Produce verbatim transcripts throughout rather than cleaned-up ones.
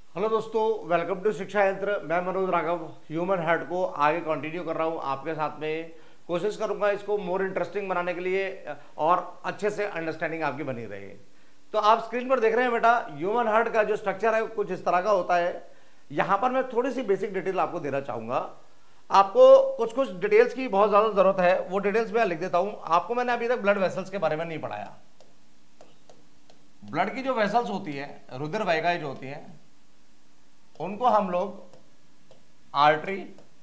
Hello दोस्तों, welcome to शिक्षा यंत्र। मैं मनोज राघव ह्यूमन हार्ट को आगे कंटिन्यू कर रहा हूं आपके साथ में। कोशिश करूंगा इसको मोर इंटरेस्टिंग बनाने के लिए और अच्छे से अंडरस्टैंडिंग आपकी बनी रहे। तो आप स्क्रीन पर देख रहे हैं बेटा, ह्यूमन हार्ट का जो स्ट्रक्चर है कुछ इस तरह का होता है। यहां पर मैं थोड़ी सी बेसिक डिटेल आपको देना चाहूंगा। आपको कुछ कुछ डिटेल्स की बहुत ज्यादा जरूरत है, वो डिटेल्स मैं लिख देता हूं आपको। मैंने अभी तक ब्लड वेसल्स के बारे में नहीं पढ़ाया। ब्लड की जो वेसल्स होती है, रुधिर वाहिकाएं जो होती हैं, उनको हम लोग आर्टरी,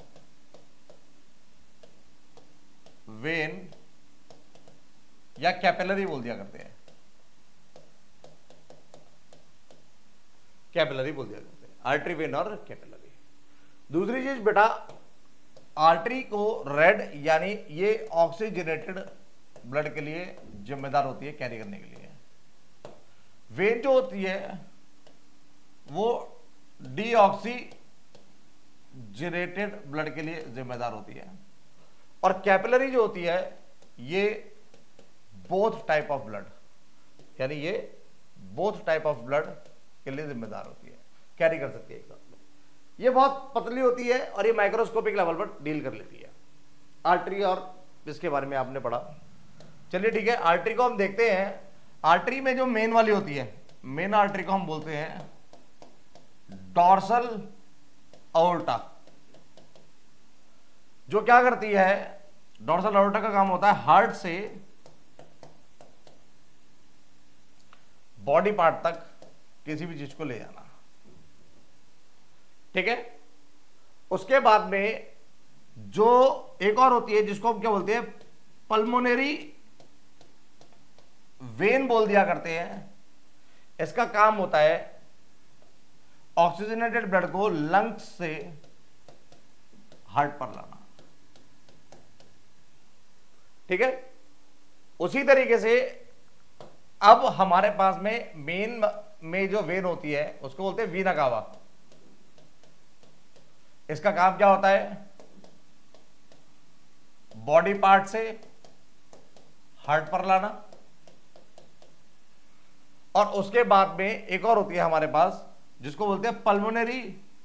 वेन या कैपिलरी बोल दिया करते हैं। कैपिलरी बोल दिया करते हैं, आर्टरी, वेन और कैपिलरी। दूसरी चीज बेटा, आर्टरी को रेड यानी ये ऑक्सीजनेटेड ब्लड के लिए जिम्मेदार होती है, कैरी करने के लिए। वेन जो होती है वो डीऑक्सीजनेटेड ब्लड के लिए जिम्मेदार होती है। और कैपिलरी जो होती है ये बोथ टाइप ऑफ ब्लड, यानी ये बोथ टाइप ऑफ ब्लड के लिए जिम्मेदार होती है, कैरी कर सकती है एक साथ में। ये बहुत पतली होती है और ये माइक्रोस्कोपिक लेवल पर डील कर लेती है। आर्टरी और इसके बारे में आपने पढ़ा। चलिए ठीक है, आर्टरी को हम देखते हैं। आर्टरी में जो मेन वाली होती है, मेन आर्टरी को हम बोलते हैं डॉर्सल अओर्टा। जो क्या करती है, डॉर्सल अओर्टा का काम होता है हार्ट से बॉडी पार्ट तक किसी भी चीज को ले जाना। ठीक है, उसके बाद में जो एक और होती है जिसको हम क्या बोलते हैं, पल्मोनरी वेन बोल दिया करते हैं। इसका काम होता है ऑक्सीजनेटेड ब्लड को लंग्स से हार्ट पर लाना। ठीक है, उसी तरीके से अब हमारे पास में मेन में जो वेन होती है उसको बोलते हैं वीना कावा। इसका काम क्या होता है, बॉडी पार्ट से हार्ट पर लाना। और उसके बाद में एक और होती है हमारे पास जिसको बोलते हैं पल्मोनरी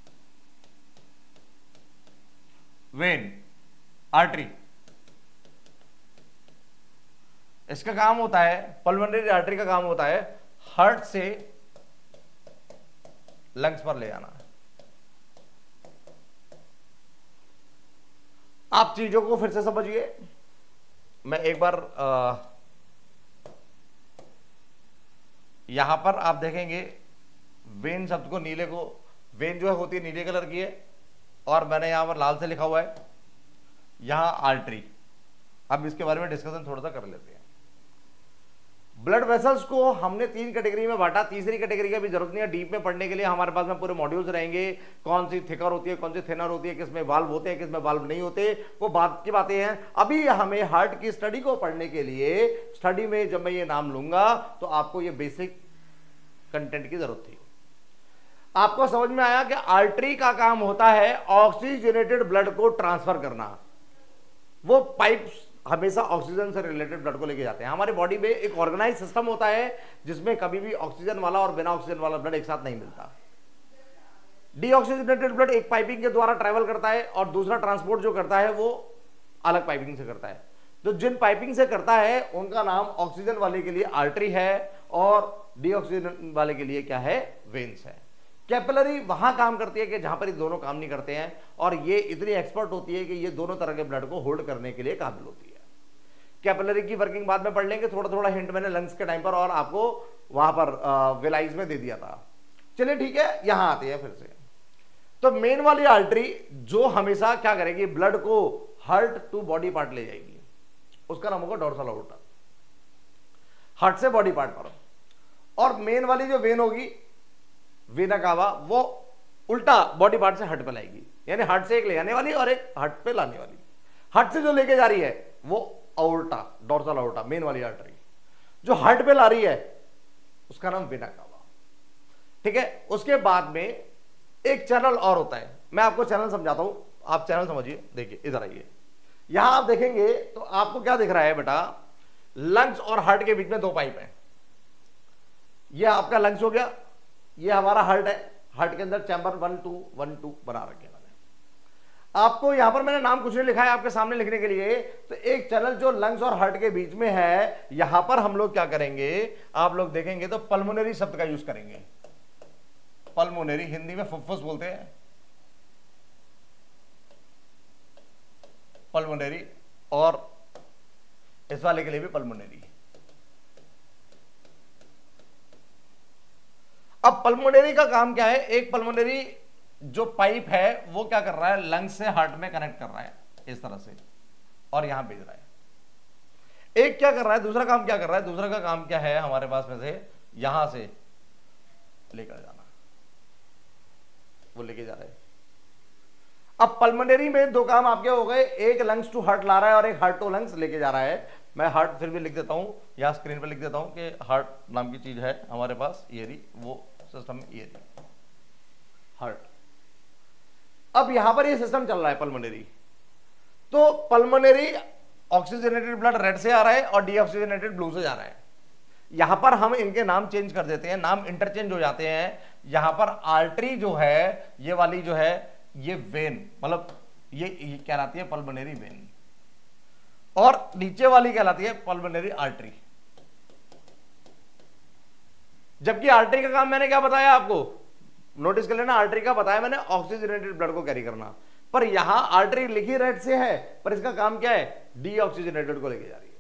वेन आर्टरी। इसका काम होता है, पल्मोनरी आर्टरी का काम होता है हार्ट से लंग्स पर ले जाना। आप चीजों को फिर से समझिए। मैं एक बार आ, यहां पर आप देखेंगे वेन शब्द को, नीले को, वेन जो है होती है नीले कलर की है और मैंने यहां पर लाल से लिखा हुआ है यहां आर्टरी। अब इसके बारे में डिस्कशन थोड़ा सा कर लेते हैं। ब्लड वेसल्स को हमने तीन कैटेगरी में बांटा। तीसरी कैटेगरी का भी जरूरत नहीं है डीप में पढ़ने के लिए, हमारे पास में पूरे मॉड्यूल्स रहेंगे। कौन सी थिकर होती है, कौन सी थिनर होती है, किसमें वाल्व होते हैं, किसमें वाल्व नहीं होते, वो बात की बातें हैं। अभी हमें हार्ट की स्टडी को पढ़ने के लिए, स्टडी में जब मैं ये नाम लूंगा तो आपको ये बेसिक कंटेंट की जरूरत थी। आपको समझ में आया कि आर्टरी का काम होता है ऑक्सीजनेटेड ब्लड को ट्रांसफर करना। वो पाइप्स हमेशा ऑक्सीजन से रिलेटेड ब्लड को लेके जाते हैं। हमारे बॉडी में एक ऑर्गेनाइज सिस्टम होता है जिसमें कभी भी ऑक्सीजन वाला और बिना ऑक्सीजन वाला ब्लड एक साथ नहीं मिलता। डीऑक्सीजनेटेड ब्लड एक पाइपिंग के द्वारा ट्रेवल करता है और दूसरा ट्रांसपोर्ट जो करता है वो अलग पाइपिंग से करता है। तो जिन पाइपिंग से करता है उनका नाम ऑक्सीजन वाले के लिए आर्टरी है और डीऑक्सीजन वाले के लिए क्या है, वेन्स है। कैपिलरी वहां काम करती है कि जहां पर ये दोनों काम नहीं करते हैं, और ये इतनी एक्सपर्ट होती है कि ये दोनों तरह के ब्लड को होल्ड करने के लिए काबिल होती है। कैपिलरी की वर्किंग बाद में पढ़ लेंगे, थोड़ा थोड़ा हिंट मैंने लंग्स के टाइम पर और आपको वहां पर विलाइज में दे दिया था। चलिए ठीक है, यहां आते हैं फिर से। तो मेन वाली आर्टरी जो हमेशा क्या करेगी, ब्लड को हार्ट टू बॉडी पार्ट ले जाएगी, उसका नाम होगा डॉर्सल अओर्टा, हार्ट से बॉडी पार्ट पर। और मेन वाली जो वेन होगी, वेना कावा, वो उल्टा बॉडी पार्ट से हार्ट पे लाएगी। यानी हार्ट से एक ले जाने वाली और एक हार्ट पे लाने वाली। हार्ट से जो लेके जा रही है वो अओर्टा, डॉर्सल अओर्टा, मेन वाली आर्टरी। जो हार्ट पे ला रही है उसका नाम वेना कावा। ठीक है, उसके बाद में एक चैनल और होता है। मैं आपको चैनल समझाता हूं, आप चैनल समझिए। देखिए इधर आइए, यहां आप देखेंगे तो आपको क्या दिख रहा है बेटा, लंग्स और हार्ट के बीच में दो पाइप है। ये आपका लंग्स हो गया, ये हमारा हार्ट है, हार्ट के अंदर chamber one two one two बना रखे मैंने। आपको यहां पर मैंने नाम कुछ नहीं लिखा है आपके सामने लिखने के लिए। तो एक चैनल जो लंग्स और हार्ट के बीच में है, यहां पर हम लोग क्या करेंगे, आप लोग देखेंगे तो पल्मोनरी शब्द का यूज करेंगे। पल्मोनरी हिंदी में फुफ्फुस बोलते हैं, पल्मोनरी, और इस वाले के लिए भी पल्मोनरी। अब पल्मोनरी का काम क्या है, एक पल्मोनरी जो पाइप है वो क्या कर रहा है, लंग्स से हार्ट में कनेक्ट कर रहा है इस तरह से, और यहां भेज रहा है। एक क्या कर रहा है, दूसरा काम क्या कर रहा है, दूसरा का काम क्या है हमारे पास में से, यहां से लेकर जाना, वो लेके जा रहा है। अब पल्मोनरी में दो काम आपके हो गए, एक लंग्स टू हार्ट ला रहा है और एक हार्ट टू लंग्स लेके जा रहा है। मैं हार्ट फिर भी लिख देता हूं, यहां स्क्रीन पे लिख देता हूं कि हार्ट नाम की चीज है हमारे पास, ये रही वो सिस्टम, ये रही हार्ट। अब यहां पर ये सिस्टम चल रहा है पल्मोनरी। तो पल्मोनरी ऑक्सीजनेटेड ब्लड रेड से आ रहा है और डीऑक्सीजनेटेड ब्लू से जा रहा है। यहां पर हम इनके नाम चेंज कर देते हैं, नाम इंटरचेंज हो जाते हैं। यहां पर आर्टरी जो है, ये वाली जो है, ये वेन, मतलब ये, ये कहलाती है पल्मोनरी वेन, और नीचे वाली कहलाती है पल्मोनरी आर्टरी। जबकि आर्टरी का काम मैंने क्या बताया आपको, नोटिस कर लेना, आर्टरी का बताया मैंने ऑक्सीजनेटेड ब्लड को कैरी करना, पर यहां आर्टरी लिखी रेड से है, पर इसका काम क्या है, डीऑक्सीजनेटेड को लेके जा रही है।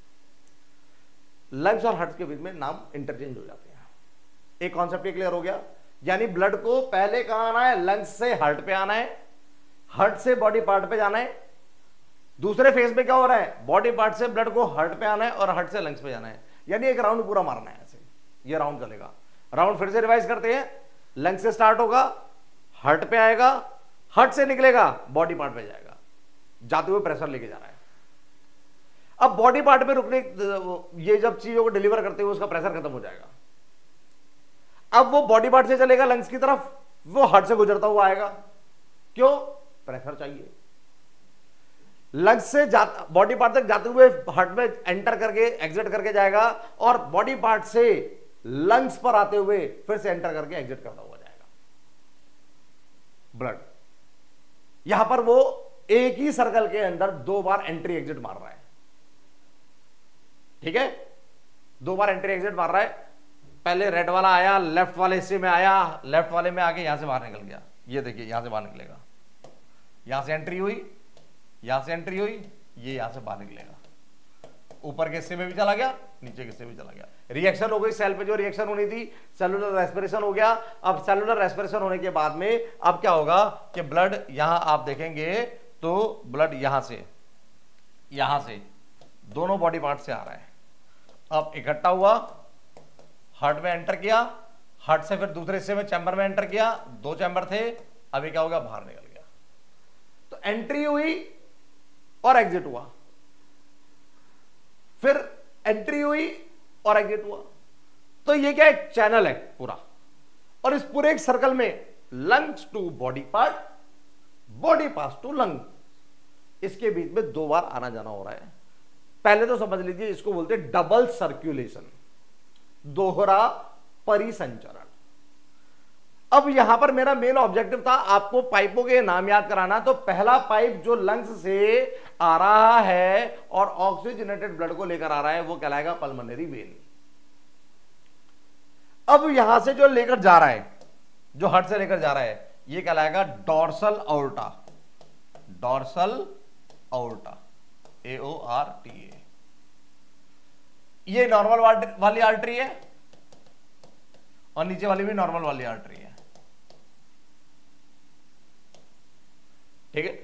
लंग्स और हार्ट के बीच में नाम इंटरचेंज हो जाते हैं। एक कॉन्सेप्ट क्लियर हो गया, यानी ब्लड को पहले कहां आना है, लंग्स से हार्ट पे आना है, हार्ट से बॉडी पार्ट पे जाना है। दूसरे फेज में क्या हो रहा है, बॉडी पार्ट से ब्लड को हार्ट पे आना है और हार्ट से लंग्स पे जाना है, यानी एक राउंड पूरा मारना है। ऐसे ये राउंड चलेगा। राउंड फिर से रिवाइज करते हैं, लंग्स से स्टार्ट होगा, हार्ट पे आएगा, हार्ट से निकलेगा, बॉडी पार्ट पे जाएगा, जाते हुए प्रेशर लेके जा रहा है। अब बॉडी पार्ट पे रुकने, ये जब चीजों को डिलीवर करते हुए उसका प्रेशर खत्म हो जाएगा। अब वो बॉडी पार्ट से चलेगा लंग्स की तरफ, वो हार्ट से गुजरता हुआ आएगा। क्यों, प्रेशर चाहिए। लंग्स से जाता, बॉडी पार्ट तक जाते हुए हार्ट में एंटर करके एग्जिट करके जाएगा, और बॉडी पार्ट से लंग्स पर आते हुए फिर से एंटर करके एग्जिट करता हुआ जाएगा ब्लड। यहां पर वो एक ही सर्कल के अंदर दो बार एंट्री एग्जिट मार रहा है। ठीक है, दो बार एंट्री एग्जिट मार रहा है। पहले रेड वाला आया, लेफ्ट वाले हिस्से में आया, लेफ्ट वाले में आके यहां से बाहर निकल गया। ये देखिए यहां से बाहर निकलेगा, यहां से एंट्री हुई, यहां से एंट्री हुई, ये यहां से बाहर निकलेगा, ऊपर के हिस्से में भी चला गया, नीचे के हिस्से में चला गया। रिएक्शन हो गई, सेल पे जो रिएक्शन होनी थी, सेलुलर रेस्पिरेशन हो गया। अब सेलुलर रेस्पिरेशन होने के बाद में अब क्या होगा कि ब्लड, यहां आप देखेंगे तो ब्लड यहां से, यहां से दोनों बॉडी पार्ट से आ रहा है। अब इकट्ठा हुआ, हार्ट में एंटर किया, हार्ट से फिर दूसरे हिस्से में चैम्बर में एंटर किया, दो चैम्बर थे, अभी क्या होगा, बाहर निकल गया। तो एंट्री हुई और एग्जिट हुआ, फिर एंट्री हुई और एग्जिट हुआ। तो ये क्या है, चैनल है पूरा, और इस पूरे एक सर्कल में lungs to body part, body part to lung, इसके बीच में दो बार आना जाना हो रहा है। पहले तो समझ लीजिए, इसको बोलते हैं डबल सर्कुलेशन, दोहरा परिसंचरण। अब यहां पर मेरा मेन ऑब्जेक्टिव था आपको पाइपों के नाम याद कराना। तो पहला पाइप जो लंग्स से आ रहा है और ऑक्सीजनेटेड ब्लड को लेकर आ रहा है, वो कहलाएगा पल्मोनरी वेन। अब यहां से जो लेकर जा रहा है, जो हार्ट से लेकर जा रहा है, ये कहलाएगा dorsal aorta, dorsal aorta, A O R T A. ये नॉर्मल वाली आर्टरी है और नीचे वाली भी नॉर्मल वाली आर्टरी है। ठीक है,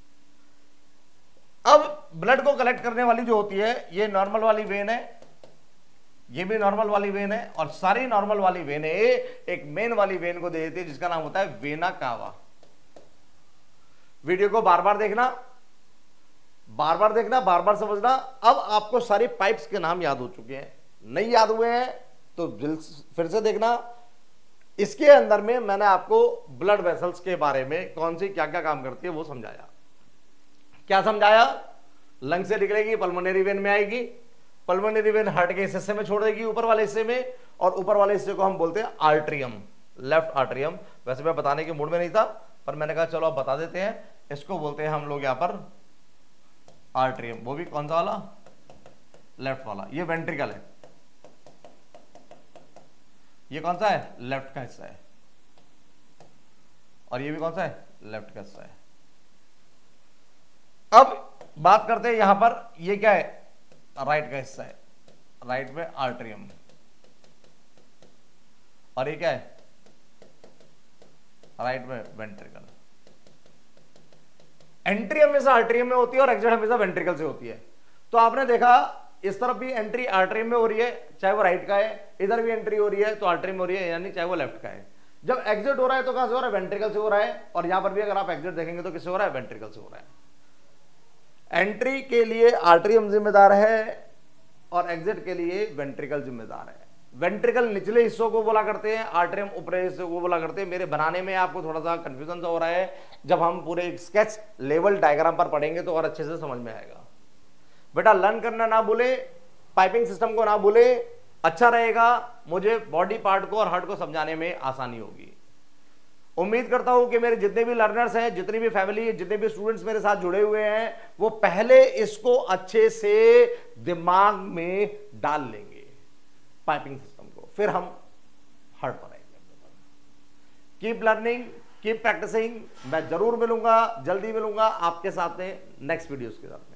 अब ब्लड को कलेक्ट करने वाली जो होती है, ये नॉर्मल वाली वेन है, ये भी नॉर्मल वाली वेन है, और सारी नॉर्मल वाली वेन है एक मेन वाली वेन को दे देती है जिसका नाम होता है वेना कावा। वीडियो को बार बार देखना, बार बार देखना, बार बार समझना। अब आपको सारी पाइप्स के नाम याद हो चुके हैं, नहीं याद हुए हैं तो फिर से देखना। इसके अंदर में मैंने आपको ब्लड वेसल्स के बारे में कौन सी क्या क्या काम करती है वो समझाया। क्या समझाया, लंग से निकलेगी, पल्मोनरी वेन में आएगी, पल्मोनरी वेन हार्ट के हिस्से में छोड़ देगी ऊपर वाले हिस्से में, और ऊपर वाले हिस्से को हम बोलते हैं आर्ट्रियम, लेफ्ट आर्टरियम। वैसे मैं बताने के मूड में नहीं था, पर मैंने कहा चलो अब बता देते हैं। इसको बोलते हैं हम लोग यहां पर आर्टरियम, वो भी कौन सा वाला, लेफ्ट वाला। ये वेंट्रिकल है, ये कौन सा है, लेफ्ट का हिस्सा है, और ये भी कौन सा है, लेफ्ट का हिस्सा है। अब बात करते हैं यहां पर, ये क्या है, राइट का हिस्सा है, राइट में आर्टरियम, और ये क्या है, राइट में वेंट्रिकल। एंट्री हमेशा आर्टरियम में होती है और एग्जिट हमेशा वेंट्रिकल से होती है। तो आपने देखा इस तरफ भी एंट्री आर्टरियम में हो रही है, चाहे वो राइट का है, इधर भी एंट्री हो रही है तो आर्टरियम में हो रही है, यानी चाहे वो लेफ्ट का है। जब एग्जिट हो रहा है तो कहां से हो रहा है, वेंट्रिकल से हो रहा है, और यहां पर भी अगर आप एग्जिट देखेंगे तो किससे हो रहा है, वेंट्रिकल से हो रहा है। एंट्री के लिए आर्टरियम जिम्मेदार है और एग्जिट के लिए वेंट्रिकल जिम्मेदार है। वेंट्रिकल निचले हिस्सों को बोला करते हैं, आर्टरियम ऊपरी हिस्सों को बोला करते हैं। मेरे बनाने में आपको थोड़ा सा कंफ्यूजन सा हो रहा है, जब हम पूरे स्केच लेवल डायग्राम पर पढ़ेंगे तो और अच्छे से समझ में आएगा। बेटा लर्न करना ना भूले, पाइपिंग सिस्टम को ना भूले, अच्छा रहेगा, मुझे बॉडी पार्ट को और हार्ट को समझाने में आसानी होगी। उम्मीद करता हूं कि मेरे जितने भी लर्नर्स हैं, जितनी भी फैमिली, जितने भी स्टूडेंट्स मेरे साथ जुड़े हुए हैं, वो पहले इसको अच्छे से दिमाग में डाल लेंगे पाइपिंग सिस्टम को, फिर हम हार्ट पर आएंगे। Keep learning, keep practising. मैं जरूर मिलूंगा, जल्दी मिलूंगा आपके साथ में नेक्स्ट वीडियोस के साथ।